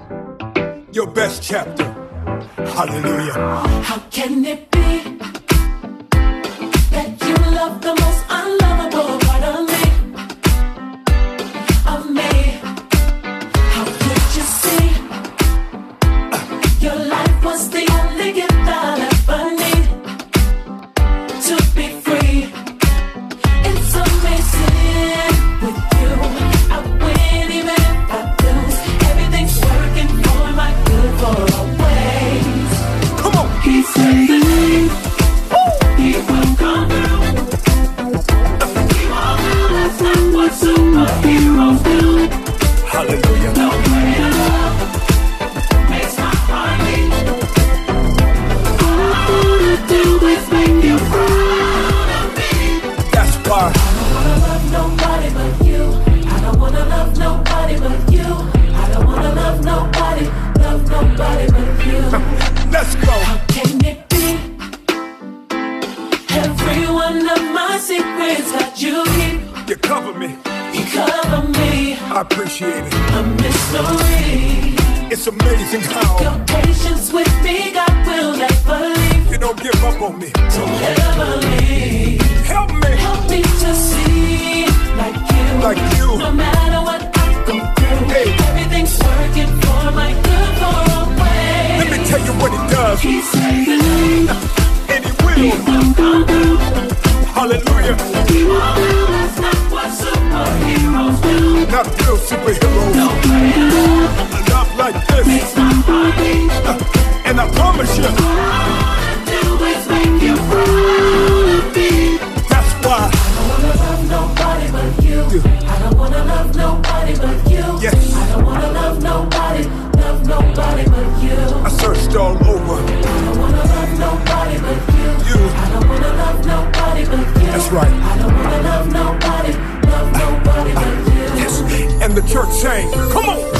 your best chapter. Hallelujah. How can it be that you love the most unlovable part of me? Of me? How could you see your life was the only gift I'll ever need to be free? It's amazing with you. I win even if I lose. Everything's working for my good for always. Come on. He said the name. He will come through. He won't do. That's not what superheroes do. Hallelujah. No greater love makes my heart beat. All I wanna do is make you proud of me. That's why. I don't wanna love nobody but you. I don't wanna love nobody but you. I don't wanna love nobody but you. Let's go. How can it be? Every one of my secrets that you keep, You cover me. you cover me. I appreciate it. A mystery. It's amazing how Your patience with me, God will never leave. you don't give up on me. Don't ever leave. Help me. Help me to see like you. Like you. No matter what I go through, Hey. everything's working for my good for always. Let me tell you what he does. He said the name. And he He will. will come through. Hallelujah. He won't do. That's not what superheroes do. Not real superheroes. No greater love A love like this. makes my heart beat. And I promise you, All I wanna do is make you proud of me. that's why. I don't wanna love nobody but you. I don't wanna love nobody but you. Yes. I don't wanna love nobody but you. I searched all over. I don't wanna love nobody but you. You. I don't wanna love nobody but you. That's right. I don't wanna love nobody but you. Yes. And the church sang, come on.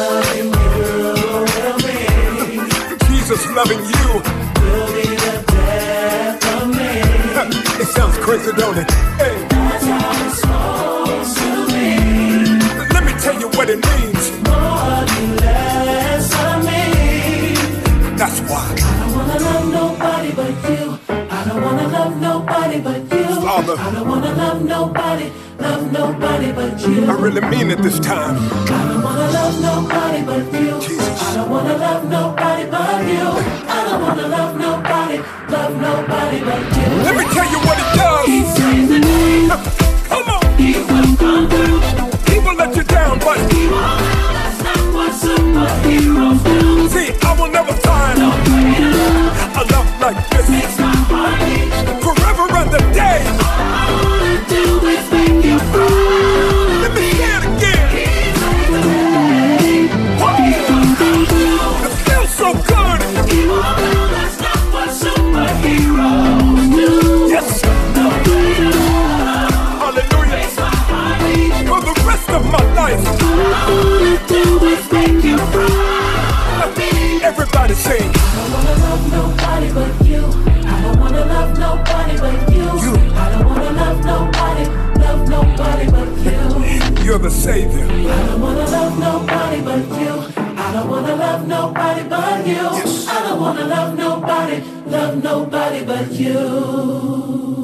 Jesus loving you. Will be the death of me. It sounds crazy, don't it? Hey, That's how it's supposed to be. let me tell you what it means. More you less of me. That's why. I don't wanna love nobody but you. I don't wanna love nobody but you. Father. I don't wanna love nobody but you. I really mean it this time. I don't wanna love nobody but you. Jesus. I don't wanna love nobody but you. I don't wanna love nobody but you. Let me tell you what it does. He says the name. Come on. He will come through. He will let you down, but He won't do. That's not what superheroes do. see, I will never find No greater love a love like this. makes my heart beat. Forever and the day. All I wanna do is make you proud. Let me say it again. Whoa. It feels so good. That's not what superheroes do. Yes. No greater love Hallelujah. makes my heart beat. For the rest of my life. All I wanna do is make you proud of me. Everybody sing. I don't wanna love nobody but you. I don't wanna love nobody but you. You. I don't wanna love nobody but you. You're the Savior. I don't wanna love nobody but you. I don't wanna love nobody but you. Yes. I don't wanna love nobody but you.